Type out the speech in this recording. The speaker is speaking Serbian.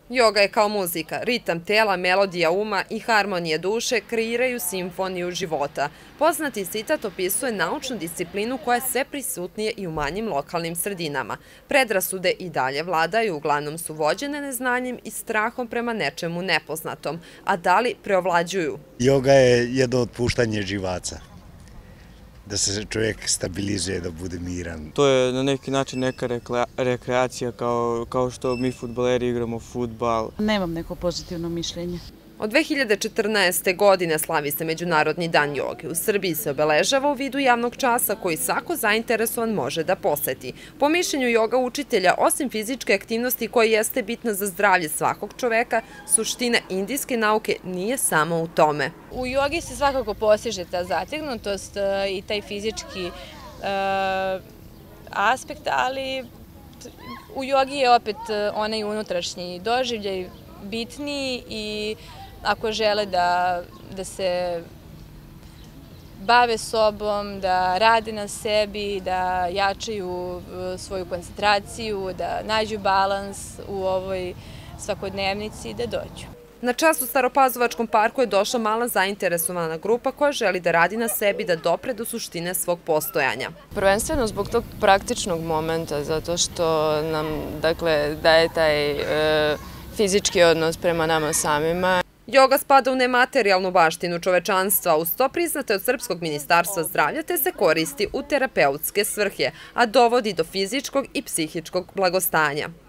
Joga je kao muzika, ritam tela, melodija uma i harmonije duše kreiraju simfoniju života. Poznati citat opisuje naučnu disciplinu koja je sve prisutnije i u manjim lokalnim sredinama. Predrasude i dalje vladaju, uglavnom su vođene neznanjem i strahom prema nečemu nepoznatom, a da li preovlađuju? Joga je jedno otpuštanje živaca, da se čovjek stabilizuje, da bude miran. To je na neki način neka rekreacija kao što mi fudbaleri igramo fudbal. Nemam neko pozitivno mišljenje. Od 2014. godine slavi se Međunarodni dan joge. U Srbiji se obeležava u vidu javnog časa koji svako zainteresovan može da poseti. Po mišljenju joga učitelja, osim fizičke aktivnosti koja jeste bitna za zdravlje svakog čoveka, suština indijske nauke nije samo u tome. U jogi se svakako postiže ta zategnutost i taj fizički aspekt, ali u jogi je opet onaj unutrašnji doživljaj bitniji i ako žele da se bave sobom, da rade na sebi, da jačaju svoju koncentraciju, da nađu balans u ovoj svakodnevnici i da dođu. Na čas u Staropazovačkom parku je došla mala zainteresovana grupa koja želi da radi na sebi da dopre do suštine svog postojanja. Prvenstveno zbog tog praktičnog momenta, zato što nam daje taj fizički odnos prema nama samima. Joga spada u nematerijalnu baštinu čovečanstva, uz to priznate od Srpskog ministarstva zdravlja, te se koristi u terapeutske svrhe, a dovodi do fizičkog i psihičkog blagostanja.